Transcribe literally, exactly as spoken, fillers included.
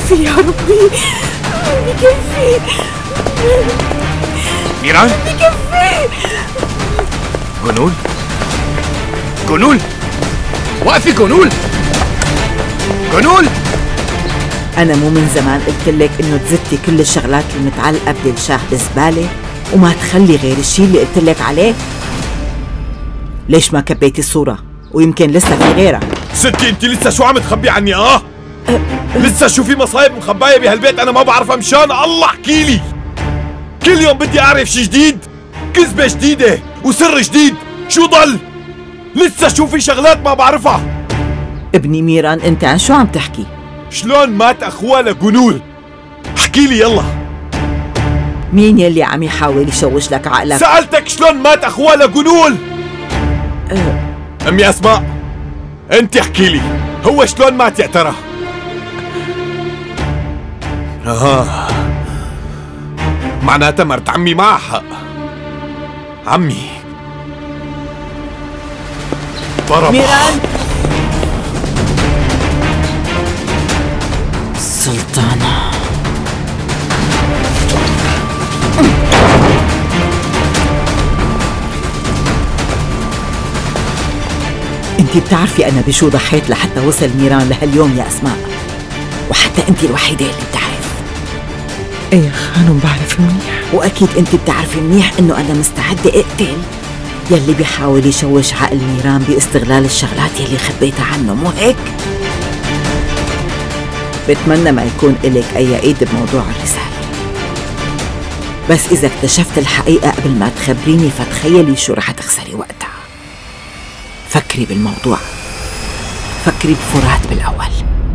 بكفي يا ربي، بكفي ميران، بكفي. جنول، جنول، وقفي جنول، جنول. أنا مو من زمان قلت لك إنه تزتي كل الشغلات المتعلقة بدل شاه بالزبالة وما تخلي غير الشيء اللي قلت لك عليه؟ ليش ما كبيتي الصورة؟ ويمكن لسه في غيرها. ستي انت لسه شو عم تخبي عني؟ اه لسه شو في مصايب مخبايه بهالبيت انا ما بعرفها؟ مشان الله احكي لي، كل يوم بدي اعرف شي جديد، كذبة جديدة وسر جديد. شو ضل؟ لسه شو في شغلات ما بعرفها. ابني ميران، انت عن شو عم تحكي؟ شلون مات اخوها لجنول؟ احكي لي يلا. مين يلي عم يحاول يشوش لك عقلك؟ سألتك شلون مات اخوها لجنول؟ أه. امي اسماء، انت احكي لي هو شلون مات يا ترى؟ اها، معناتها مرت عمي معها حق. عمي ضرب ميران. سلطانة، انت بتعرفي انا بشو ضحيت لحتى وصل ميران لهاليوم يا اسماء، وحتى انت الوحيدة اللي بتعرف. ايه يا خانم بعرف منيح، واكيد انت بتعرفي منيح انه انا مستعدة اقتل يلي بيحاول يشوش عقل ميران باستغلال الشغلات يلي خبيتها عنه، مو هيك؟ بتمنى ما يكون إلك أي إيد بموضوع الرسالة، بس إذا اكتشفت الحقيقة قبل ما تخبريني فتخيلي شو رح تخسري وقتها. فكري بالموضوع، فكري بفرات بالأول.